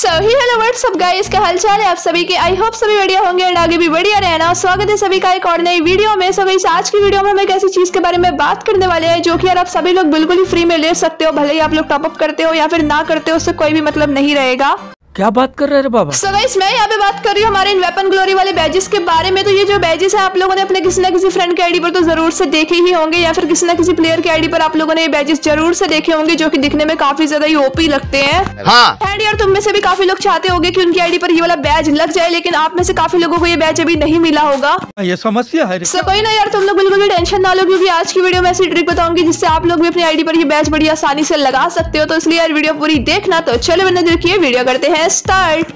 Hello what's up guys, क्या हालचाल है आप सभी के। आई होप सभी बढ़िया होंगे और आगे भी बढ़िया रहना। स्वागत है सभी का एक और नई वीडियो में। सो गाइस, आज की वीडियो में हम एक ऐसी चीज के बारे में बात करने वाले हैं जो कि यार आप सभी लोग बिल्कुल ही फ्री में ले सकते हो, भले ही आप लोग टॉपअप करते हो या फिर ना करते हो, उससे कोई भी मतलब नहीं रहेगा। क्या बात कर रहे हैं बाबा। सो गाइस, मैं यहाँ पे बात कर रही हूँ हमारे इन वेपन ग्लोरी वाले बैजेस के बारे में। तो ये जो बैजेस है आप लोगों ने अपने किसी ना किसी फ्रेंड के आईडी पर तो जरूर से देखे ही होंगे, या फिर किसी ना किसी प्लेयर के आईडी पर आप लोगों ने ये बैजेस जरूर से देखे होंगे, जो कि दिखने में काफी ज्यादा ही ओपी लगते हैं। हाँ। एंड यार तुम में से भी काफी लोग चाहते होंगे कि उनकी आईडी पर ये वाला बैज लग जाए, लेकिन आप में से काफी लोगों को ये बैज अभी नहीं मिला होगा। ये समस्या है। सो कोई ना यार, तुम लोग बिल्कुल भी टेंशन ना लो, क्योंकि आज की वीडियो में ऐसी ट्रिक बताऊंगी जिससे आप लोग भी अपनी आईडी पर ये बैज बड़ी आसानी से लगा सकते हो। तो इसलिए यार वीडियो पूरी देखना। तो चलो बिना देर किए वीडियो करते हैं स्टार्ट।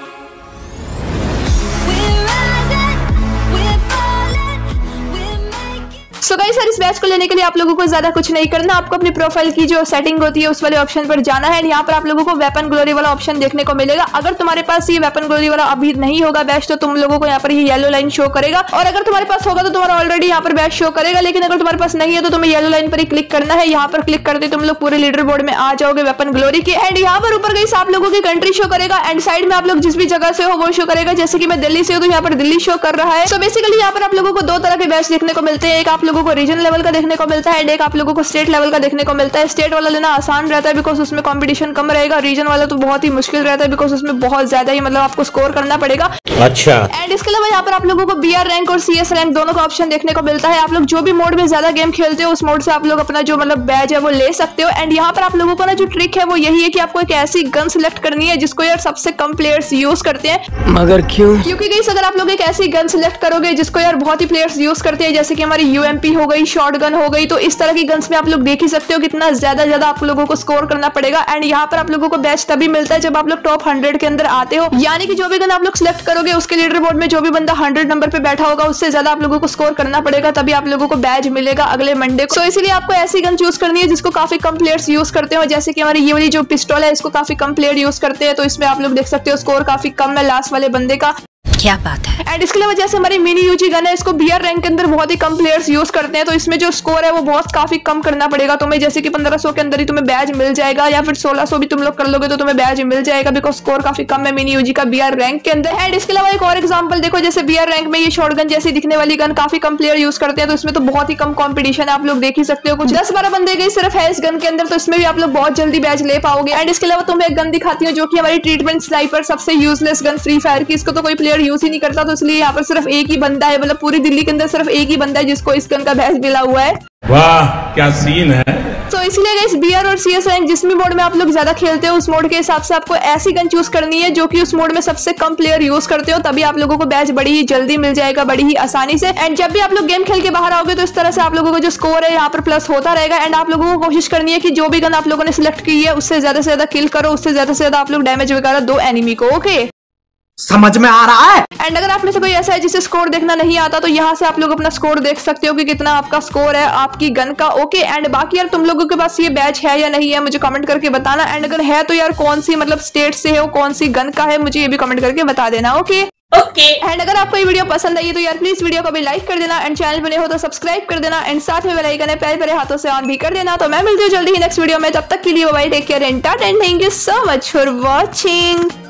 सो गाइस, इस बैच को लेने के लिए आप लोगों को ज्यादा कुछ नहीं करना। आपको अपनी प्रोफाइल की जो सेटिंग होती है उस वाले ऑप्शन पर जाना है। यहाँ पर आप लोगों को वेपन ग्लोरी वाला ऑप्शन देखने को मिलेगा। अगर तुम्हारे पास ये वेपन ग्लोरी वाला अभी नहीं होगा बैच, तो तुम लोगों को यहाँ पर ये येलो लाइन शो करेगा, और अगर तुम्हारे पास होगा तो तुम्हारा ऑलरेडी यहाँ पर बैच शो करेगा। लेकिन अगर तुम्हारे पास नहीं है तो तुम्हें येलो लाइन पर ही क्लिक करना है। यहाँ पर क्लिक करते तुम लोग पूरे लीडर बोर्ड में आ जाओगे वेपन ग्लोरी के। एंड यहाँ पर ऊपर गाइस आप लोगों की कंट्री शो करेगा, एंड साइड में आप लोग जिस भी जगह से हो वो शो करेगा। जैसे कि मैं दिल्ली से हूँ तो यहाँ पर दिल्ली शो कर रहा है। सो बेसिकली यहाँ पर आप लोगों को दो तरह के बैच देखने को मिलते हैं। एक आप लोगों को रीजन लेवल का देखने को मिलता है, एक आप लोगों को स्टेट लेवल का देखने को मिलता है। स्टेट वाला लेना आसान रहता है बिकॉज उसमें कंपटीशन कम रहेगा। रीजन वाला तो बहुत ही मुश्किल रहता है बिकॉज उसमें बहुत ज्यादा ही मतलब आपको स्कोर करना पड़ेगा। अच्छा। एंड इसके अलावा यहाँ पर आप लोगों को बीआर रैंक और सीएस रैंक दोनों का ऑप्शन देखने को मिलता है। आप लोग जो भी मोड में ज्यादा गेम खेलते हो उस मोड से आप लोग अपना जो मतलब बैज है वो ले सकते हो। एंड यहाँ पर आप लोगों को ना जो ट्रिक है वो यही है कि आपको एक ऐसी गन सिलेक्ट करनी है जिसको यार सबसे कम प्लेयर्स यूज करते हैं। मगर क्यों? क्योंकि गाइस अगर आप लोग एक ऐसी गन सिलेक्ट करोगे जिसको यार बहुत ही प्लेयर्स यूज करते हैं, जैसे कि हमारी यूएमपी हो गई, शॉर्ट गन हो गई, तो इस तरह की गन्स में आप लोग देख ही सकते हो कितना ज्यादा आप लोगों को स्कोर करना पड़ेगा। एंड यहाँ पर आप लोगों को बैच तभी मिलता है जब आप लोग टॉप 100 के अंदर आते हो, यानी कि जो भी गन आप लोग सिलेक्ट करोगे उसके लीडर बोर्ड में जो भी बंदा 100 नंबर पे बैठा होगा उससे ज्यादा आप लोगों को स्कोर करना पड़ेगा, तभी आप लोगों को बैच मिलेगा अगले मंडे को। सो इसीलिए आपको ऐसी गन चूज करनी है जिसको काफी कम प्लेयर्स यूज करते हो। जैसे कि हमारी ये वाली जो पिस्टल है इसको काफी कम प्लेयर यूज करते हैं, तो इसमें आप लोग देख सकते हो स्कोर काफी कम है लास्ट वाले बंदे का। क्या बात है। एंड इसके अलावा जैसे हमारी मिनी यूजी गन है, इसको बीआर रैंक के अंदर बहुत ही कम प्लेयर्स यूज करते हैं, तो इसमें जो स्कोर है वो बहुत काफी कम करना पड़ेगा तुम्हें। जैसे कि 1500 के अंदर ही तुम्हें बैज मिल जाएगा, या फिर 1600 भी तुम लोग कर लोगे तो तुम्हें बैज मिल जाएगा बिकॉज स्कोर काफी कम है मिनी यूजी का बीआर रैंक के अंदर। एंड इसके अलावा एक और एग्जांपल देखो, जैसे बीआर रैंक में ये शॉटगन जैसी दिखने वाली गन काफी कम प्लेयर यूज करते हैं, तो इसमें तो बहुत ही कम कॉम्पिटिशन है। आप लोग देख ही सकते हो कुछ 10-12 बंदे गए सिर्फ है इस गन के अंदर, तो इसमें भी आप लोग बहुत जल्दी बैज ले पाओगे। एंड इसके अलावा तुम्हें एक गन दिखाती हूँ जो कि हमारी ट्रीटमेंट स्नाइपर, सबसे यूजलेस गन फ्री फायर की। इसको तो कोई प्लेयर यूज ही नहीं करता, तो इसलिए यहाँ पर सिर्फ एक ही बंदा है, मतलब पूरी दिल्ली के अंदर सिर्फ एक ही बंदा है जिसको इस गन का बैच मिला हुआ है। वाह क्या सीन है। तो इसलिए गाइस बीआर और सीएस रैंक जिस भी मोड में आप लोग ज्यादा खेलते हो उस मोड के हिसाब से आपको ऐसी गन चूज करनी है जो कि उस मोड में सबसे कम प्लेयर यूज करते हो, तभी आप लोगों को बैच बड़ी ही जल्दी मिल जाएगा, बड़ी ही आसानी से। एंड जब भी आप लोग गेम खेल के बाहर आओगे तो इस तरह से आप लोगों का जो स्कोर है यहाँ पर प्लस होता रहेगा। एंड आप लोगों को कोशिश करनी है कि जो भी गन आप लोगों ने सिलेक्ट की है उससे ज्यादा किल करो, उससे ज्यादा आप लोग डैमेज वगैरह दो एनिमी को। ओके, समझ में आ रहा है। एंड अगर आप में से कोई ऐसा है जिसे स्कोर देखना नहीं आता तो यहाँ से आप लोग अपना स्कोर देख सकते हो कि कितना आपका स्कोर है आपकी गन का। ओके, एंड बाकी यार तुम लोगों के पास ये बैच है या नहीं है मुझे कमेंट करके बताना। एंड अगर है तो यार कौन सी मतलब स्टेट से है, कौन सी गन का है, मुझे ये भी कमेंट करके बता देना। ओके एंड अगर आपको ये वीडियो पसंद आई है तो यार प्लीज वीडियो को भी लाइक कर देना, एंड चैनल बने हो तो सब्सक्राइब कर देना, एंड साथ में बेल आइकन है प्यारे हाथों से ऑन भी कर देना। तो मैं मिलती हूँ जल्दी ही नेक्स्ट वीडियो में, तब तक के लिए bye, take care and tata, and thank you so much for watching.